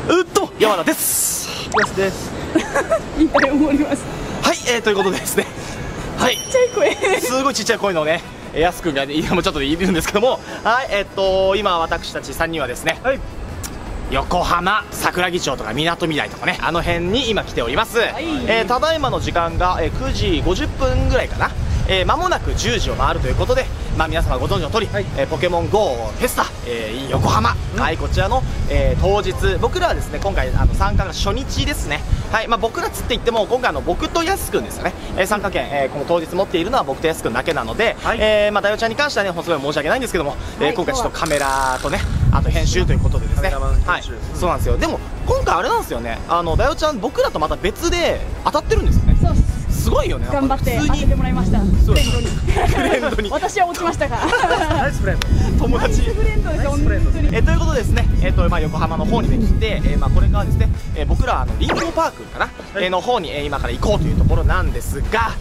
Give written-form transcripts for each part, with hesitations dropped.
山田です。 よしです。 いいと思います。 はい、ということでですね、はい、 ちっちゃい声すごいちっちゃい声のね、やすくんが今もちょっといるんですけども、はい、今私たち3人はですね、 はい、 横浜桜木町とかみなとみらいとかね、あの辺に今来ております。ただいまの時間が9時50分ぐらいかな。間もなく10時を回るということで、皆様ご存知の通り、はい、ポケモン GO フェスタ、in 横浜、はい、こちらの、当日、僕らはですね今回参加が初日ですね。はい、僕らつって言っても今回僕とやすくんですよね、参加権、この当日持っているのは僕とやすくんだけなので、はい、ダヨちゃんに関してはねすごい申し訳ないんですけども、はい、今回ちょっとカメラとねあと編集ということでですね、はい、そうなんですよ。でも今回あれなんですよね、ダヨちゃん僕らとまた別で当たってるんですよね。そうすごいよね。 頑張って当ててもらいました。フレンドに。フレンドに。私は落ちましたが。 ナイスフレンド。 友達。 フレンドです本当に。 ということでですね、横浜の方に来て、これからですね、僕らリンゴパークかな、の方に今から行こうというところなんですが、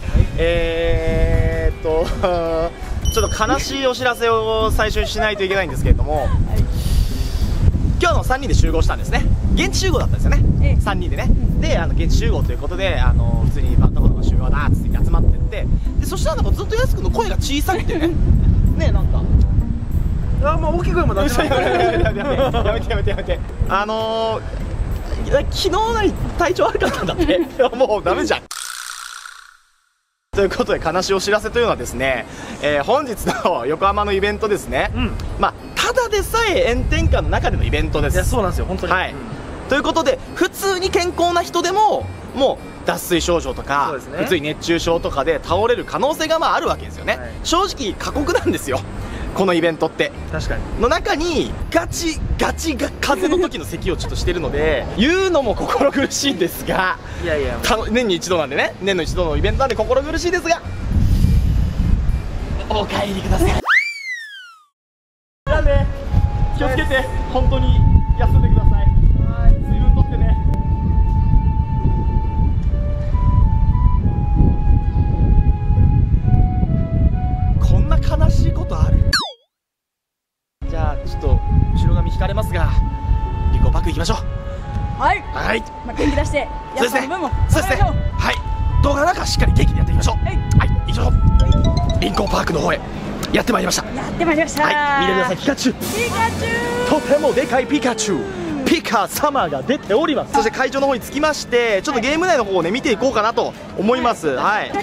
ちょっと悲しいお知らせを最初にしないといけないんですけれども。今日の3人で集合したんですね。現地集合だったんですよね、3人でね。で現地集合ということで普通にバンドの集合だっつって集まってって、でそしたらずっとやすくんの声が小さくてねね、なんか大きい声も出せない。 やめて昨日体調悪かったんだってもうダメじゃん。ということで悲しいお知らせというのはですね、本日の横浜のイベントですね、ただでさえ炎天下の中でのイベントです。 いやそうなんですよ本当に。 はい、ということで普通に健康な人でももう脱水症状とか、普通に熱中症とかで倒れる可能性があるわけですよね、はい、正直過酷なんですよこのイベントって。 確かにの中にガチが風邪の時の咳をちょっとしてるので言うのも心苦しいんですが、 いやいや年に一度なんでね、年の一度のイベントなんで心苦しいですが、お帰りください。じゃあね、気をつけて本当に休んでください。はい、水分とってね。こんな悲しいことある？じゃあちょっと後ろ髪引かれますが、リコパック行きましょう。 はい。 はい。 元気出して。 そうですね。そうですね。はい。動画なんかしっかり元気にやっていきましょう。はい。行きましょう。リンコパークの方へやってまいりました。 やってまいりました。 はい。見てください、ピカチュウ。 ピカチュウ。 とてもでかいピカチュウ。ピカ様が出ております。そして会場の方に着きまして、ちょっとゲーム内の方をね見ていこうかなと思います。はい。もうい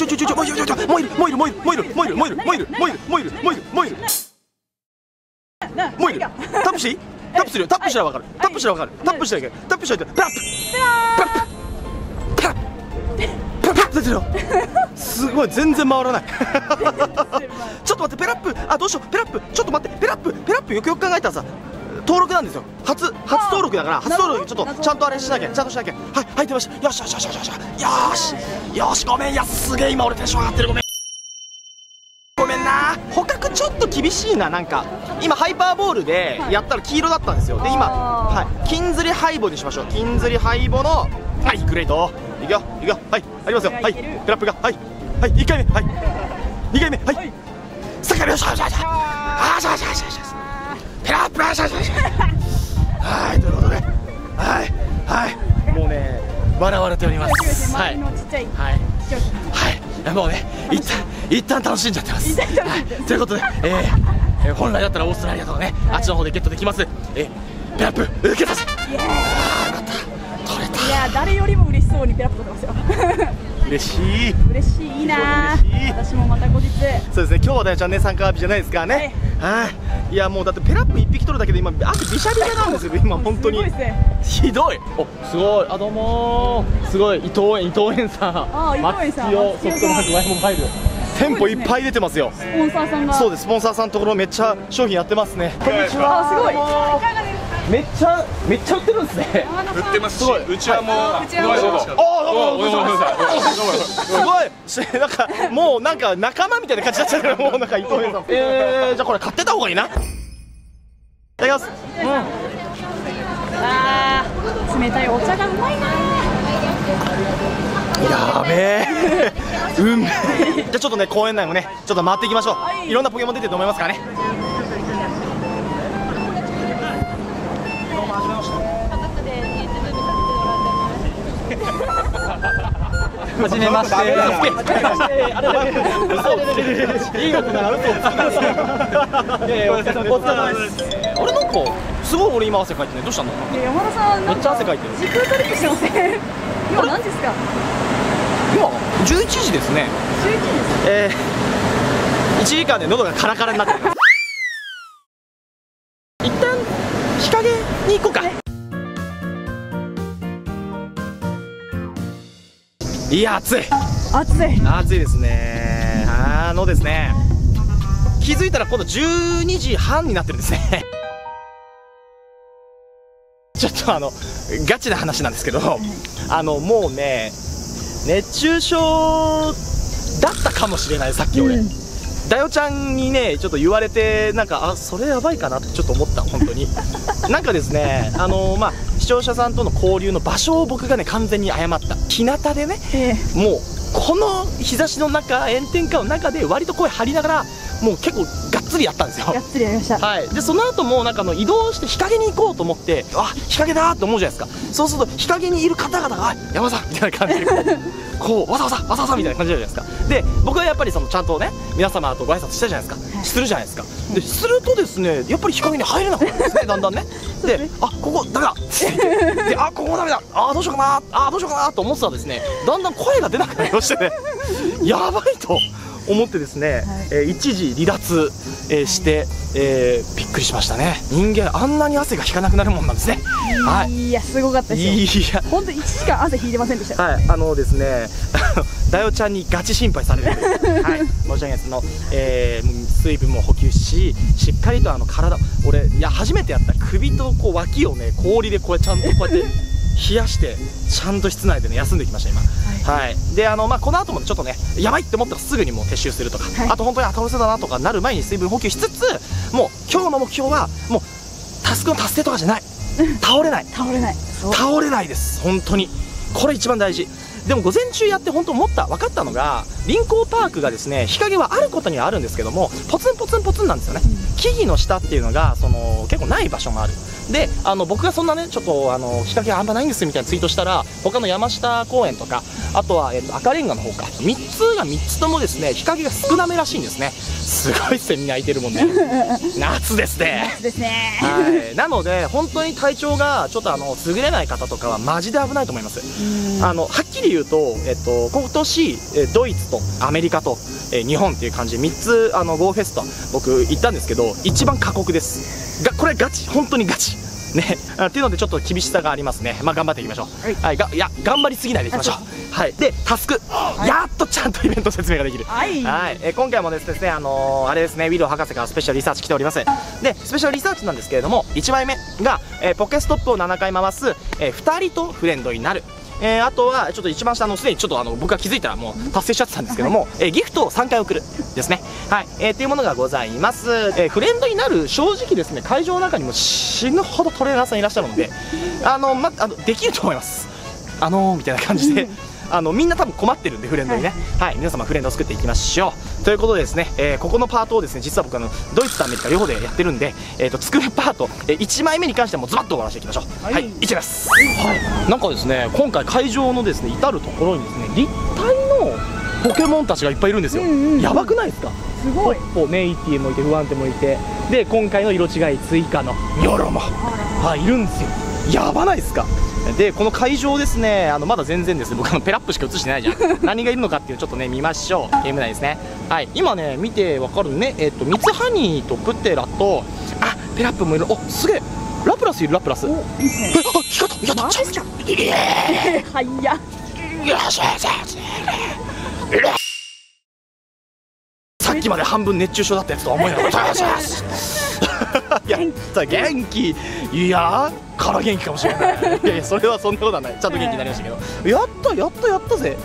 る。タップしていい？タップするよ。タップしたらわかる。タップしたらわかる。タップしたらいける。タップしたらいける。ペラップ。ペラップ。ペラップ出てるよ。すごい全然回らない。ちょっと待って、ペラップ。どうしよう。ペラップ。ちょっと待って、ペラップよくよく考えたらさ、登録なんですよ。初登録だから、初登録ちょっとちゃんとあれしなきゃ、はい、入ってました。よし、ごめん。すげえ今俺テンション上がってる。ごめんな。捕獲ちょっと厳しいな。なんか今ハイパーボールでやったら黄色だったんですよ。で今、はい、金釣りハイボにしましょう。金釣りハイボの、はい、グレート。いくよ、はい、ありますよ。はい、ペラップが、はい、1回目、はい、2回目、はい、3回目、よし、ペラップ、はい、ということで、はい、もうね、笑われております。はい、もうね、一旦楽しんじゃってます。ということで、本来だったらオーストラリアとかね、あっちの方でゲットできます。ペラップ受けたぜ。よかった、取れた。 いや、誰よりも嬉しそうにペラップ取ってますよ。 嬉しい、 いいな。私もまた後日。そうですね、今日はだよちゃんね、参加日じゃないですからね。はい。いやもうだってペラップ1匹取るだけで今汗びしゃびしゃなんですよ。今本当にひどい。すごい。どうもすごい。伊藤園さん、松清ソフトバンクワイモバイル店舗いっぱい出てますよ。 スポンサーさんが。そうです、 スポンサーさんのところめっちゃ商品やってますね。こんにちは。 すごい。 めっちゃ売ってるんですね。 売ってますし、うちはもうすごい。なんかもうなんか仲間みたいな感じになっちゃう。もうなんか伊藤園さん。じゃあこれ買ってた方がいいな。いただきます。 冷たいお茶がうまいな。 やべえ。じゃあちょっとね公園内もねちょっと回っていきましょう。いろんなポケモン出てると思いますからね。どうもはじめまして。 はじめまして。 あれいいのかな、嘘をつきます。お疲れ様です。あれなんかすごい俺今汗かいてね、どうしたの？ 山田さんめっちゃ汗かいてる。 時空トリップしてません？今何時ですか？ 今11時ですね。 11時です。 1時間で喉がカラカラになってる。一旦日陰に行こうか。いや暑い暑いですね。ですね、気づいたら今度12時半になってるんですね。ちょっとガチな話なんですけど、もうね熱中症だったかもしれない。さっき俺、ダヨちゃんにねちょっと言われて、なんかそれやばいかなってちょっと思った。本当になんかですね、視聴者さんとの交流の場所を僕がね完全に誤った。日向でね、もうこの日差しの中、炎天下の中で割と声張りながらもう結構がっつりやったんですよ。 がっつりやりました。 はい。でその後もなんか移動して日陰に行こうと思って、日陰だーって思うじゃないですか。そうすると日陰にいる方々が山田さんみたいな感じでこうわざわざみたいな感じじゃないですか。で僕はやっぱりちゃんとね皆様とご挨拶したじゃないですか。するじゃないですか。でするとですね、やっぱり日陰に入れなくなるんですね、だんだんね。でここダメだでここダメだ、どうしようかなと思ってたらですね、だんだん声が出なくなりましてねやばいと思ってですね、一時離脱、して、びっくりしましたね。人間あんなに汗が引かなくなるもんなんですね。 いやすごかったですよ。いや本当1時間汗引いてませんでした。 はいですねダヨちゃんにガチ心配される。はい申し訳ないです。水分も補給し、しっかりと体、俺初めてやった首とこう脇をね氷でちゃんとこうやって冷やしてちゃんと室内でね休んできました今。はい。でこの後もちょっとねやばいって思ったらすぐにもう撤収するとか、あと本当に倒せだなとかなる前に水分補給しつつ、もう今日の目標はもうタスクの達成とかじゃない、倒れないです。本当にこれ一番大事。でも午前中やって本当分かったのが、臨港パークがですね日陰はあることにはあるんですけども、ポツンポツンポツンなんですよね。木々の下っていうのが結構ない場所もある。で僕がそんなねちょっと日陰あんまないんですみたいなツイートしたら、他の山下公園とかあとは、赤レンガの方か3つともですね日陰が少なめらしいんですね。すごいみんな空いてるもんね夏ですね。はい。なので本当に体調がちょっと優れない方とかはマジで危ないと思います。はっきり言うと、今年ドイツとアメリカと、日本っていう感じで3つゴーフェスト僕行ったんですけど、一番過酷です。これガチ、本当にガチね、っていうのでちょっと厳しさがありますね。頑張っていきましょう。はい。頑張りすぎないでいきましょう。はい。でタスク、やっとちゃんとイベント説明ができる。はい。今回もですねあれですね、ウィル博士からスペシャルリサーチ来ております。でスペシャルリサーチなんですけれども、1枚目が、ポケストップを7回回す、2人とフレンドになる。あとはちょっと一番下すでにちょっと僕が気づいたらもう達成しちゃってたんですけども、ギフトを3回送るですね。はい。っていうものがございます。フレンドになる、正直ですね会場の中にも死ぬほどトレーナーさんいらっしゃるのでできると思います。みたいな感じでみんな多分困ってるんでフレンドにね。はい。皆様フレンドを作っていきましょうということでですね、ここのパートをですね実は僕ドイツとアメリカ両方でやってるんで、作るパート、1枚目に関してはもうズバッと終わらせていきましょう。はい。1です。はい。なんかですね今回会場のですね至る所にですね立体のポケモンたちがいっぱいいるんですよ。やばくないですか？ すごい。 ポッポ、メイティもいてフワンテもいて、で今回の色違い追加のニョロもいるんですよ。やばないですか？でこの会場ですねまだ全然ですね、僕ペラップしか映してないじゃん何がいるのかっていうちょっとね見ましょう。ゲーム内ですね。はい。今ね見てわかるね、ミツハニーとプテラとペラップもいる。すげえ、ラプラスいる。ラプラス、いいですね。光った。やった。チャンスじゃん。 はいやさっきまで半分熱中症だったやつとは思えなかったやった元気。いやから元気かもしれない。いやそれはそんなことはない。ちゃんと元気になりましたけど、やったぜ。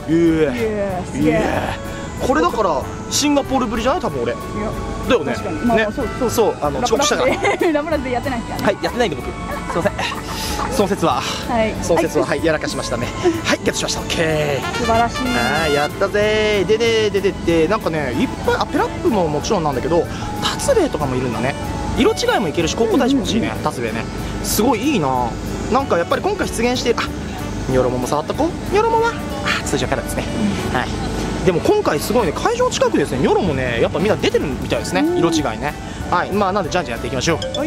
これだからシンガポールぶりじゃない？多分俺だよね。そう遅刻したからラブラスでやってないですか？ はい。やってないんで僕、すいません。その説はやらかしましたね。はい。ゲットしました。オッケー。 素晴らしい。 やったぜー。でなんかねいっぱいペラップももちろんなんだけど、達兵衛とかもいるんだね。色違いもいけるし、高校大使も欲しいね。達兵衛ねすごいいいな。なんかやっぱり今回出現してニョロモも触ったこニョロモは通常からですね、はい。でも今回すごいね、会場近くですね、ニョロもねやっぱみんな出てるみたいですね、色違いね。はい、まあなんでじゃんじゃんやっていきましょう。はい、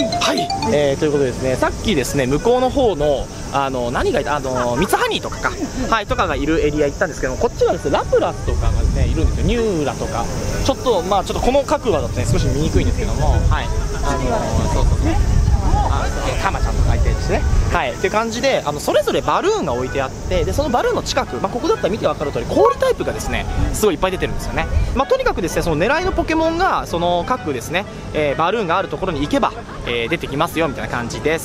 ということでですね、さっきですね向こうの方の何がいたミツハニーとかか、はい、とかがいるエリア行ったんですけども、こっちはですねラプラスとかがねいるんですよ。ニューラとかちょっとまあちょっとこの角度だとね少し見にくいんですけども、はい、そうそうね、カマちゃんとかいてですね、はい、って感じでそれぞれバルーンが置いてあって、でそのバルーンの近く、まあ、ここだったら見て分かる通り氷タイプがですねすごいいっぱい出てるんですよね。まあ、とにかくですねその狙いのポケモンがその各ですね、バルーンがあるところに行けば、出てきますよみたいな感じです。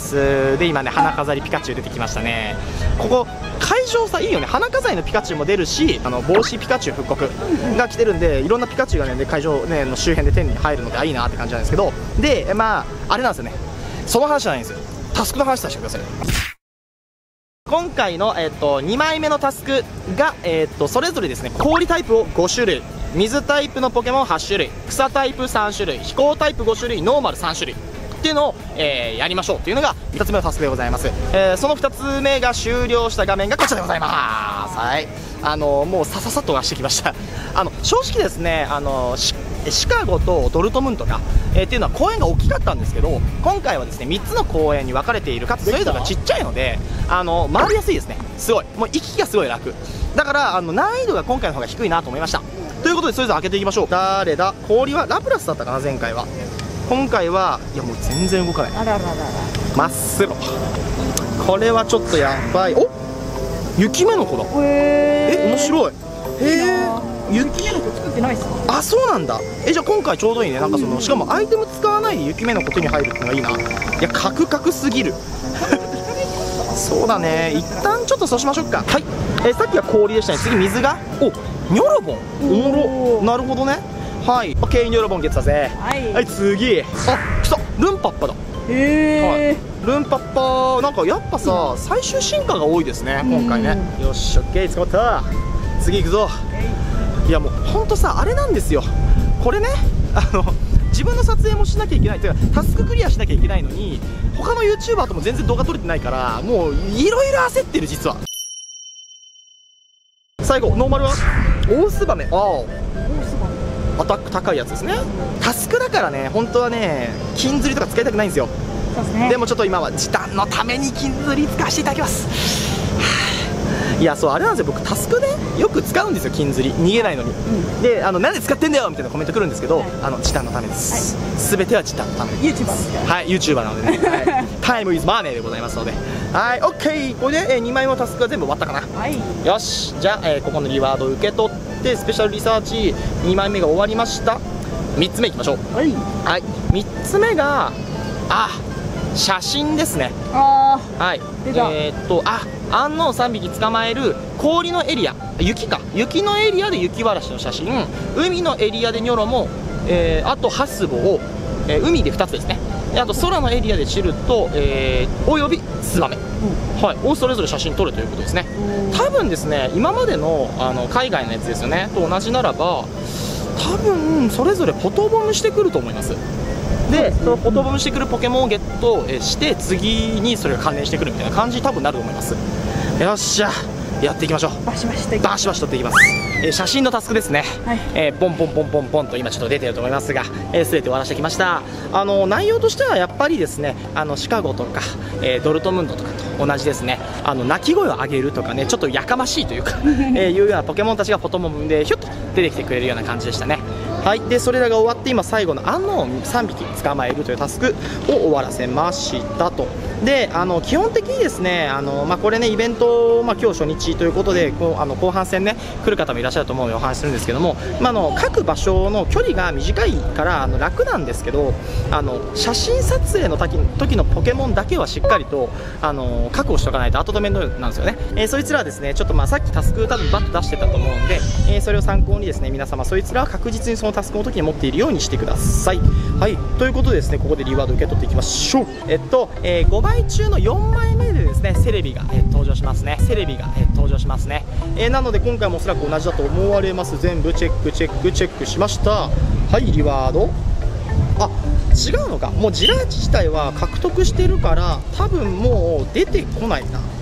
で今ね花飾りピカチュウ出てきましたね。ここ会場さいいよね、花飾りのピカチュウも出るし帽子ピカチュウ復刻が来てるんで、いろんなピカチュウがね会場、ね、の周辺で手に入るのでいいなって感じなんですけど、でまああれなんですよね、その話じゃないんですよ、タスクの話させてください。今回の、2枚目のタスクが、それぞれですね氷タイプを5種類、水タイプのポケモン8種類、草タイプ3種類、飛行タイプ5種類、ノーマル3種類っていうのを、やりましょうっていうのが2つ目のタスクでございます。その2つ目が終了した画面がこちらでございます。はい、もうさささっと出してきました。正直ですねシカゴとドルトムントが、っていうのは公園が大きかったんですけど、今回はですね3つの公園に分かれている、かつそれぞれがちっちゃいので回りやすいですね。すごいもう行き来がすごい楽だから難易度が今回の方が低いなと思いました。ということでそれぞれ開けていきましょう。誰だ、氷はラプラスだったかな前回は。今回はいやもう全然動かない、真っ白。これはちょっとやばい。お雪目の子だ。面白い。雪目の子作ってないっすか。あ、そうなんだ。じゃあ今回ちょうどいいね。なんかしかもアイテム使わないで雪目の子手に入るってのがいいな。いやカクカクすぎるそうだね、一旦ちょっとそうしましょうか。はい、さっきは氷でしたね。次水がニョロボン、おもろ。なるほどね。はい、オッケー、ニョロボンゲットだぜ。はい、次来たルンパッパだ。へえ、ルンパッパなんかやっぱさ最終進化が多いですね今回ね。よし、オッケー、捕まった。次行くぞ。いやもうほんとさあれなんですよこれね、自分の撮影もしなきゃいけないというかタスククリアしなきゃいけないのに、他の YouTuber とも全然動画撮れてないからもういろいろ焦ってる実は。最後ノーマルはオオスバメ。アタック高いやつですね。タスクだからね本当はね金釣りとか使いたくないんですよ。でもちょっと今は時短のために金釣り使わせていただきます。いやそうあれなんですよ、僕タスクでよく使うんですよ金釣り、逃げないのに。でなんで使ってんだよみたいなコメント来るんですけど、時短のためです。全ては時短のためです。 YouTuber ですから。はい、 YouTuber なのでね、タイムイズマネーでございますので。はい、 OK。 これで、2枚のタスクが全部終わったかな。よし、じゃあ、ここのリワードを受け取ってスペシャルリサーチ2枚目が終わりました。3つ目いきましょう。はい、3つ目が写真ですね。はい、アンノーン3匹捕まえる氷のエリア、雪のエリアで雪わらしの写真、海のエリアでニョロも、あとハスボを、海で2つですね。あと空のエリアでチルと、およびツバメ、をそれぞれ写真撮るということですね。多分ですね今までの海外のやつですよねと同じならば多分それぞれフォトボムしてくると思います。でそのフォトボムしてくるポケモンをゲットして次にそれが関連してくるみたいな感じに多分なると思います。よっしゃやっていきましょう。バシバシとっていきます。写真のタスクですね。ポンポンポンポンポンと今ちょっと出てると思いますが、全て終わらせてきました。内容としてはやっぱりですねシカゴとか、ドルトムントとかと同じですね。鳴き声を上げるとかね、ちょっとやかましいというかいうようなポケモンたちがフォトボムでひょっと出てきてくれるような感じでしたね。はい、でそれらが終わって今最後のアンノーン3匹捕まえるというタスクを終わらせましたと。で基本的にですねこれねイベント、今日初日ということで後半戦ね来る方もいらっしゃると思うのでお話しするんですけども、各場所の距離が短いから楽なんですけど写真撮影の時のポケモンだけはしっかりと確保しておかないと後止めなんですよね。そいつらはですねちょっとさっきタスク多分バッと出してたと思うので、それを参考にですね皆様そいつらは確実にそのタスクの時に持っているようにしてください。はい、ということでですねここでリワード受け取っていきましょう。5枚中の4枚目でですねセレビが、登場しますね。なので今回もおそらく同じだと思われます。全部チェックしました。はい、リワード違うのか、もうジラーチ自体は獲得してるから多分もう出てこないな。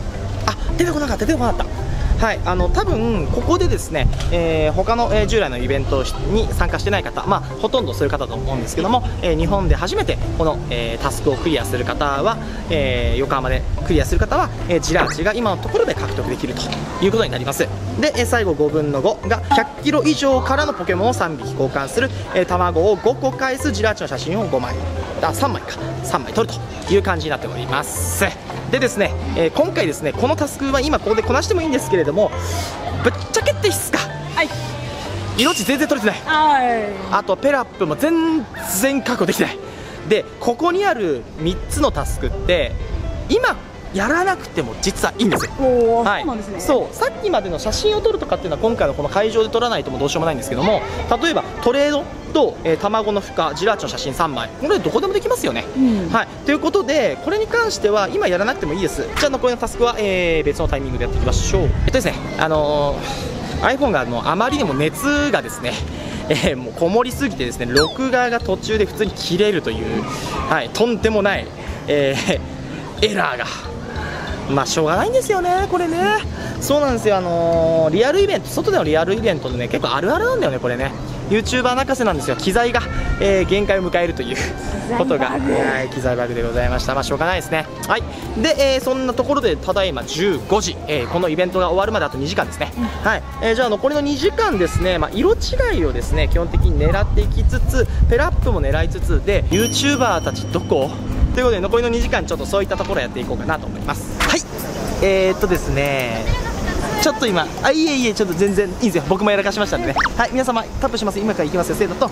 あ、出てこなかった。はい、多分ここでですね、他の、従来のイベントに参加してない方、ほとんどそういう方だと思うんですけども、日本で初めてこの、タスクをクリアする方は、横浜でクリアする方は、ジラーチが今のところで獲得できるということになります。で、最後5分の5が100キロ以上からのポケモンを3匹交換する、卵を5個返すジラーチの写真を3枚撮るという感じになっております。でですね、今回ですね、このタスクは今ここでこなしてもいいんですけれども、ぶっちゃけっていいっすか。 はい。 命全然取れてない。あとペラップも全然確保できてない。で、ここにある3つのタスクって今やらなくても実はいいんですよ。はい、そうなんですね。そう、さっきまでの写真を撮るとかっていうのは今回のこの会場で撮らないともどうしようもないんですけども、例えばトレードと、卵の孵化、ジラーチの写真3枚、これどこでもできますよね。はい、ということでこれに関しては今やらなくてもいいです。じゃあ残りのタスクは、別のタイミングでやっていきましょう。ですね、iPhone があまりにも熱がですね、もうこもりすぎてですね、録画が途中で普通に切れるという、はい、とんでもない、エラーが。しょうがないんですよね、これね。そうなんですよ、リアルイベント、外でのリアルイベントでね、結構あるあるなんだよね、これね。YouTuber 泣かせなんですよ。機材が、限界を迎えるということが、機材バグでございました。しょうがないですね。はい。で、そんなところでただいま15時、このイベントが終わるまであと2時間ですね。はい。じゃあ残りの2時間ですね、色違いをですね、基本的に狙っていきつつ、ペラップも狙いつつで、YouTuber たちどこということで、残りの2時間ちょっとそういったところをやっていこうかなと思います。はい。ですね、ちょっと今、いえ、ちょっと全然いいんですよ。僕もやらかしましたんでね。はい、皆様タップします。今からいきますよ。せーのと。はい。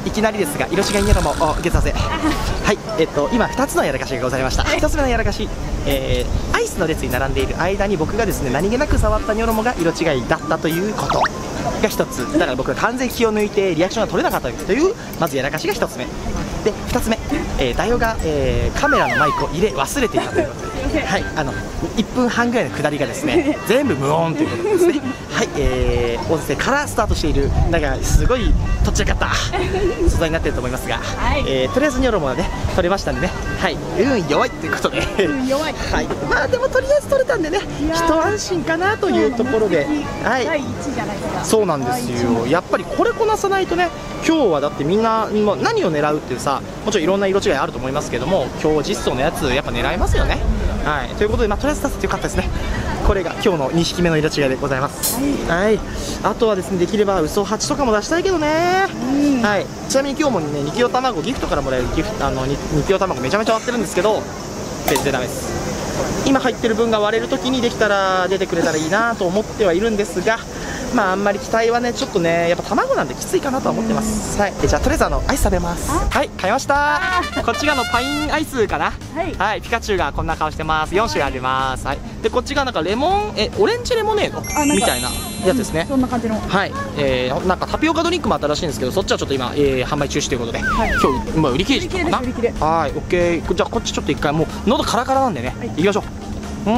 いきなりですが、色違いニョロもゲットさせ。はい。今2つのやらかしがございました。1つ目のやらかし、アイスの列に並んでいる間に僕がですね、何気なく触ったニョロモが色違いだったということが1つ。だから僕が完全に気を抜いてリアクションが取れなかったというまずやらかしが1つ目で、2つ目、ダイオが、カメラのマイクを入れ忘れていたということで、はい、1分半ぐらいの下りがですね全部無音ということですね。はい、音声からスタートしている、だからすごいとっちらかった素材になっていると思いますが、とりあえずニョロモはね取れましたんでね、はい、弱いということで弱い、 はい、でもとりあえず取れたんでね、一安心かなというところで、はい、 第1じゃないですか。 そうなんですよ。やっぱりこれこなさないとね、今日はだってみんな何を狙うっていうさ、もちろんいろんな色違いあると思いますけども、今日実装のやつやっぱ狙いますよね。はい、ということで、とりあえず出せてよかったですね。これが今日の2匹目の色違いでございます。はい、あとはですね、できれば嘘8とかも出したいけどね。はい、ちなみに今日もね、2キロ卵ギフトからもらえる2キロ卵めちゃめちゃ割ってるんですけど、全然ダメです。今入ってる分が割れるときにできたら出てくれたらいいなと思ってはいるんですが、あんまり期待はね、ちょっとね、やっぱ卵なんできついかなとは思ってます。はい、じゃあとりあえずアイス食べます。はい、買いました。こっちがパインアイスかな。はい、ピカチュウがこんな顔してます。4種あります。はい、でこっちがなんかレモンオレンジレモネードみたいなやつですね。 そんな感じの。 はい、なんかタピオカドリンクもあったらしいんですけど、そっちはちょっと今、販売中止ということで、今日売り切れてたかな。はい、オッケー。じゃあこっちちょっと一回もう喉カラカラなんでね、行きましょう。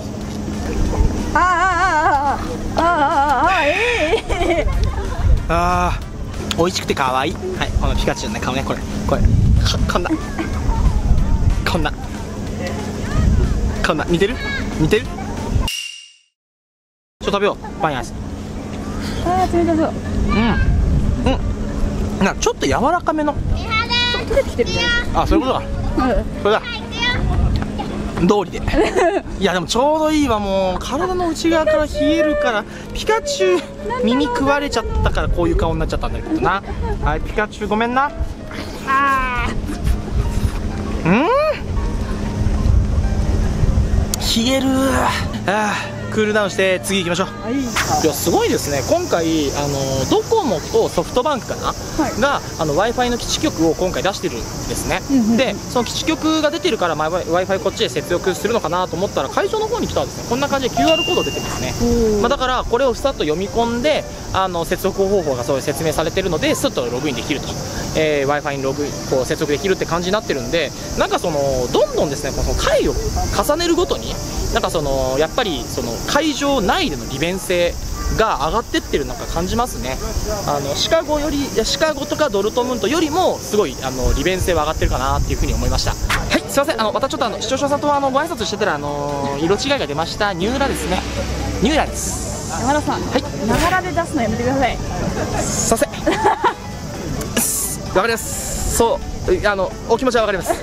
美味しくて可愛い。はい、このピカチュウの顔ね、これこんな似てる。ちょっと食べよう、パインアイス。 冷たそう。 なんかちょっと柔らかめの。 切れてきてるじゃないですか。 そういうことか。これだ。通りでいやでもちょうどいいわ。もう体の内側から冷えるから、ピカチュウ耳食われちゃったからこういう顔になっちゃったんだけどな。はい、ピカチュウごめんな。冷える。クールダウンして次行きましょう。いやすごいですね、今回ドコモとソフトバンクかな、がWi-Fi の基地局を今回出してるんですね。でその基地局が出てるから Wi-Fi こっちで接続するのかなと思ったら、会場の方に来たらですね、こんな感じで QR コード出てますね。だからこれをさっと読み込んで接続方法がそういう説明されてるので、スッとログインできると、Wi-Fi に接続できるって感じになってるんで、なんかどんどんですね、この回を重ねるごとになんかやっぱり会場内での利便性が上がってってるなんか感じますね。シカゴとかドルトムントよりもすごい利便性は上がってるかなっていうふうに思いました。 はい、すいません、またちょっと視聴者さんとご挨拶してたら、色違いが出ました、ニューラですね。ニューラです。 山田さん、はい、ながらで出すのやめてください。 すいません。わかります。そう、お気持ちはわかります。はい、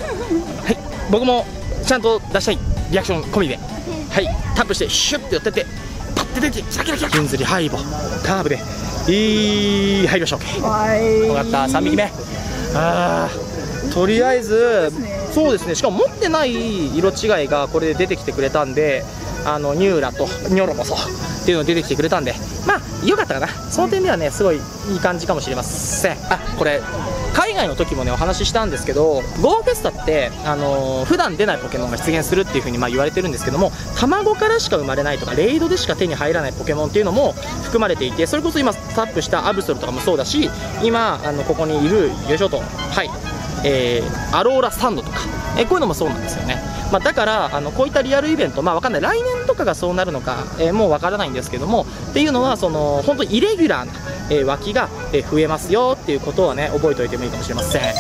僕もちゃんと出したいリアクション込みで、はい、タップしてシュッて寄ってって、パッて出て、キラキラキラ、銀釣りハイボ、カーブで、入りましょう。分かった、3匹目。とりあえず、そうですね、しかも持ってない色違いがこれで出てきてくれたんで、ニューラとニョロもそうっていうの出てきてくれたんで、まあ良かったかな。その点ではね、すごいいい感じかもしれません。これ海外の時もねお話ししたんですけど、ゴーフェスタって普段出ないポケモンが出現するっていう風に言われてるんですけども、卵からしか生まれないとかレイドでしか手に入らないポケモンっていうのも含まれていて、それこそ今タップしたアブソルとかもそうだし、今ここにいるよいしょと、はい、アローラスタンドとか、こういうのもそうなんですよね。だからこういったリアルイベント、わかんない、来年とかがそうなるのか、もうわからないんですけども、っていうのは本当イレギュラーな、脇が、増えますよっていうことはね覚えておいてもいいかもしれません。はい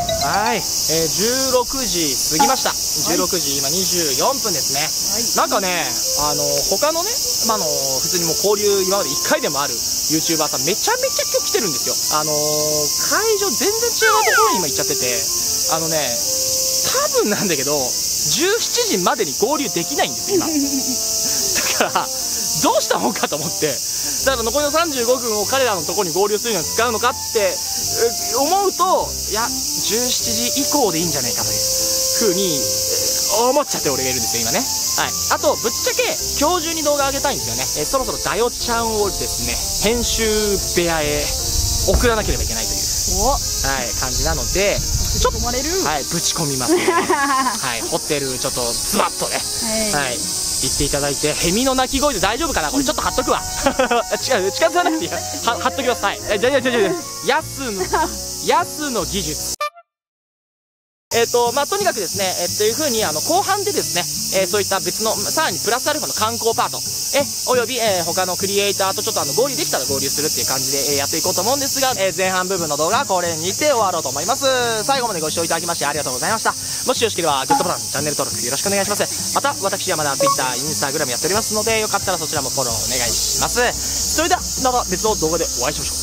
、16時過ぎました。16時今24分ですね。なんかね他のね、普通にもう交流今まで1回でもある YouTuber さんめちゃめちゃ今日来てるんですよ。会場全然違うところに今行っちゃってて、多分なんだけど17時までに合流できないんです今。だからどうしたもんかと思って、だから残りの35分を彼らのところに合流するのに使うのかって思うと、いや17時以降でいいんじゃないかというふうに思っちゃって俺がいるんですよ今ね。はい、あとぶっちゃけ今日中に動画上げたいんですよね。そろそろダヨちゃんをですね編集部屋へ送らなければいけないという、はい、感じなので、ちょっと、はい、ぶち込みますね。はい、ホテルちょっとズバッとね、はい、行っていただいて、ヘミの鳴き声で大丈夫かな、これちょっと貼っとくわ。近づかなくていいや、貼っときます。はい、ヤスの技術。とにかくですね、というふうに後半でですね、そういった別のさらにプラスアルファの観光パートおよび、他のクリエイターとちょっと合流できたら合流するっていう感じで、やっていこうと思うんですが、前半部分の動画はこれにて終わろうと思います。最後までご視聴いただきましてありがとうございました。もしよろしければグッドボタン、チャンネル登録よろしくお願いします。また私はまだ Twitter、Instagram やっておりますので、よかったらそちらもフォローお願いします。それではまた別の動画でお会いしましょう。